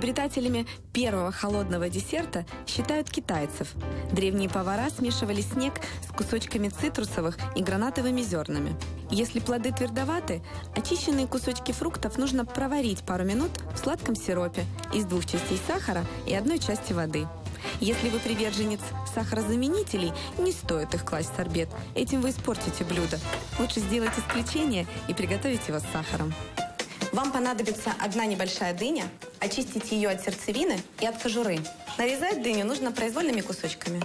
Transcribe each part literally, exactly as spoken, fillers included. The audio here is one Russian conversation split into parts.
Изобретателями первого холодного десерта считают китайцев. Древние повара смешивали снег с кусочками цитрусовых и гранатовыми зернами. Если плоды твердоваты, очищенные кусочки фруктов нужно проварить пару минут в сладком сиропе из двух частей сахара и одной части воды. Если вы приверженец сахарозаменителей, не стоит их класть в сорбет. Этим вы испортите блюдо. Лучше сделать исключение и приготовить его с сахаром. Вам понадобится одна небольшая дыня. Очистите ее от сердцевины и от кожуры. Нарезать дыню нужно произвольными кусочками.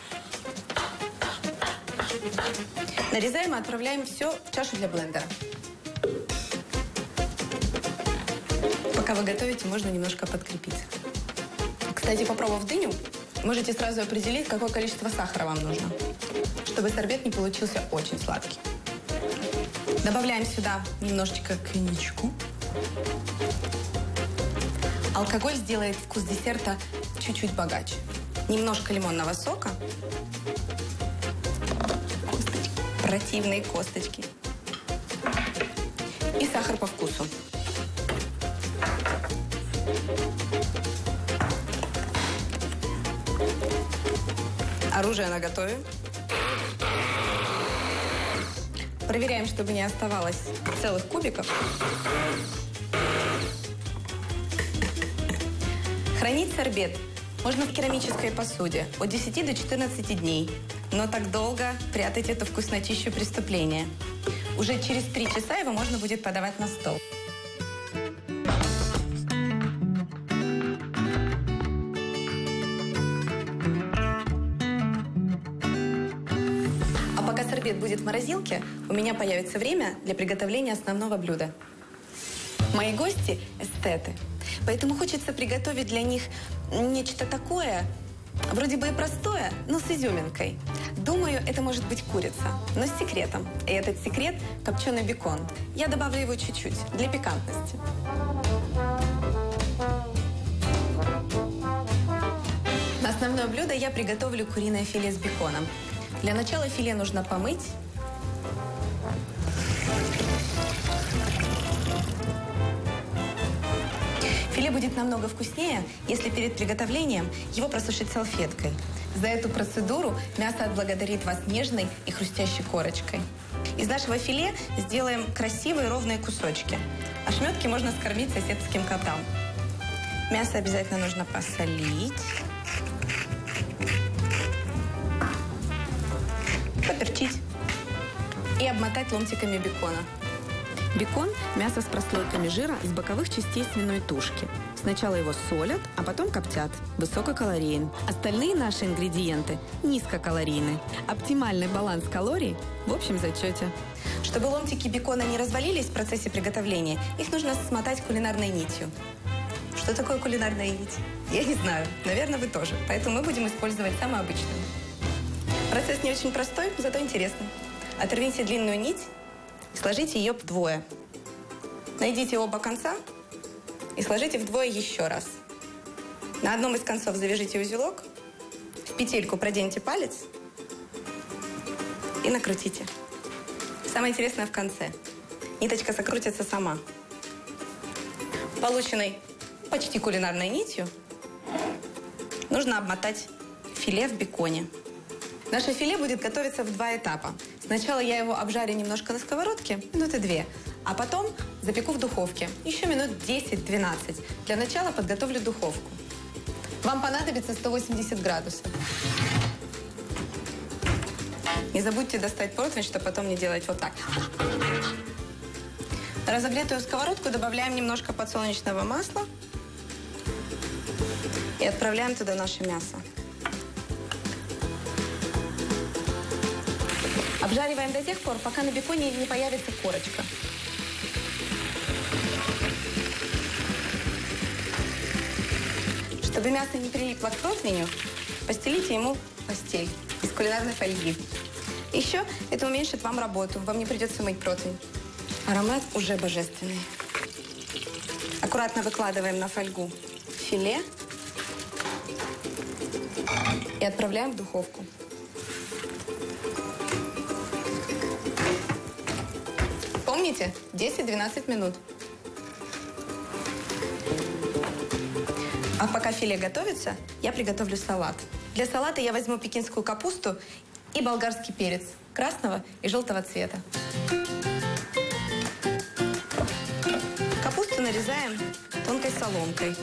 Нарезаем и отправляем все в чашу для блендера. Пока вы готовите, можно немножко подкрепить. Кстати, попробовав дыню, можете сразу определить, какое количество сахара вам нужно, чтобы сорбет не получился очень сладкий. Добавляем сюда немножечко коньячку. Алкоголь сделает вкус десерта чуть-чуть богаче. Немножко лимонного сока. Косточки. Противные косточки. И сахар по вкусу. Оружие наготове. Проверяем, чтобы не оставалось целых кубиков. Хранить сорбет можно в керамической посуде от десяти до четырнадцати дней. Но так долго прятать эту вкуснотищу преступления. Уже через три часа его можно будет подавать на стол. А пока сорбет будет в морозилке, у меня появится время для приготовления основного блюда. Мои гости – эстеты. Поэтому хочется приготовить для них нечто такое, вроде бы и простое, но с изюминкой. Думаю, это может быть курица, но с секретом. И этот секрет – копченый бекон. Я добавлю его чуть-чуть, для пикантности. На основное блюдо я приготовлю куриное филе с беконом. Для начала филе нужно помыть. Филе будет намного вкуснее, если перед приготовлением его просушить салфеткой. За эту процедуру мясо отблагодарит вас нежной и хрустящей корочкой. Из нашего филе сделаем красивые ровные кусочки. Ошметки можно скормить соседским котам. Мясо обязательно нужно посолить, поперчить и обмотать ломтиками бекона. Бекон – мясо с прослойками жира из боковых частей свиной тушки. Сначала его солят, а потом коптят. Высококалорийен. Остальные наши ингредиенты низкокалорийны. Оптимальный баланс калорий в общем зачете. Чтобы ломтики бекона не развалились в процессе приготовления, их нужно смотать кулинарной нитью. Что такое кулинарная нить? Я не знаю. Наверное, вы тоже. Поэтому мы будем использовать самую обычную. Процесс не очень простой, зато интересный. Оторвите длинную нить и сложите ее вдвое. Найдите оба конца и сложите вдвое еще раз. На одном из концов завяжите узелок, в петельку проденьте палец и накрутите. Самое интересное в конце. Ниточка закрутится сама. Полученной почти кулинарной нитью нужно обмотать филе в беконе. Наше филе будет готовиться в два этапа. Сначала я его обжарю немножко на сковородке, минуты две, а потом запеку в духовке, еще минут десять-двенадцать. Для начала подготовлю духовку. Вам понадобится сто восемьдесят градусов. Не забудьте достать противень, чтобы потом не делать вот так. На разогретую сковородку добавляем немножко подсолнечного масла и отправляем туда наше мясо. Обжариваем до тех пор, пока на беконе не появится корочка. Чтобы мясо не прилипло к противню, постелите ему постель из кулинарной фольги. Еще это уменьшит вам работу, вам не придется мыть противень. Аромат уже божественный. Аккуратно выкладываем на фольгу филе и отправляем в духовку. Помните, десять-двенадцать минут. А пока филе готовится, я приготовлю салат. Для салата я возьму пекинскую капусту и болгарский перец красного и желтого цвета. Капусту нарезаем тонкой соломкой.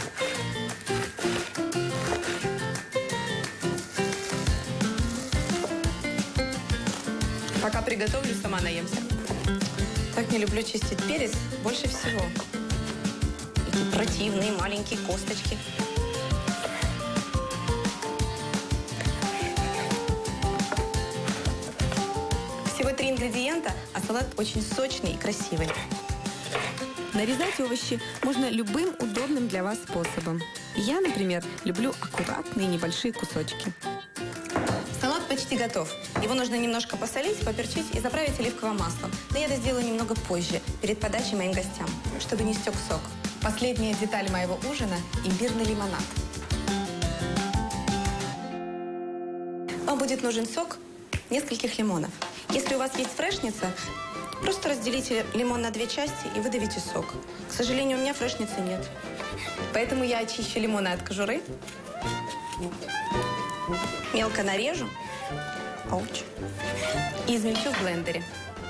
Пока приготовлю, сама наемся. Так не люблю чистить перец больше всего. Эти противные маленькие косточки. Всего три ингредиента, а салат очень сочный и красивый. Нарезать овощи можно любым удобным для вас способом. Я, например, люблю аккуратные небольшие кусочки. Салат почти готов. Его нужно немножко посолить, поперчить и заправить оливковым маслом. Но я это сделаю немного позже, перед подачей моим гостям, чтобы не стек сок. Последняя деталь моего ужина – имбирный лимонад. Вам будет нужен сок нескольких лимонов. Если у вас есть фрешница, просто разделите лимон на две части и выдавите сок. К сожалению, у меня фрешницы нет. Поэтому я очищу лимоны от кожуры, мелко нарежу Ауч. и измельчу в блендере.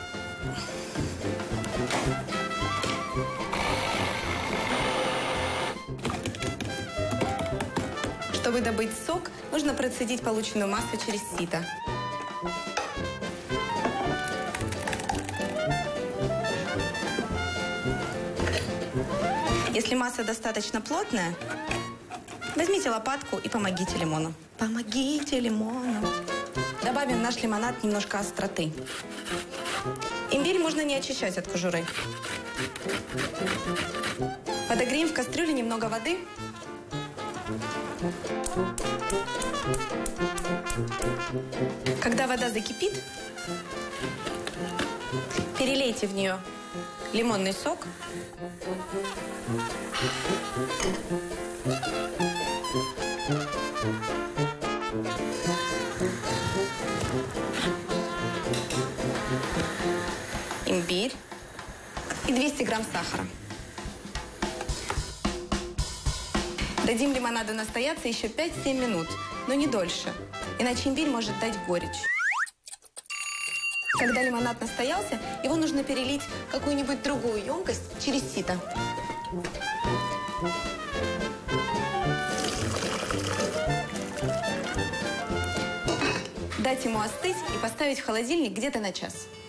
Чтобы добыть сок, нужно процедить полученную массу через сито. Если масса достаточно плотная, возьмите лопатку и помогите лимону. Помогите лимону. Добавим в наш лимонад немножко остроты. Имбирь можно не очищать от кожуры. Подогреем в кастрюле немного воды. Когда вода закипит, перелейте в нее лимонный сок. Имбирь и двести грамм сахара. Дадим лимонаду настояться еще пять-семь минут, но не дольше, иначе имбирь может дать горечь. Когда лимонад настоялся, его нужно перелить в какую-нибудь другую емкость через сито. Дать ему остыть и поставить в холодильник где-то на час.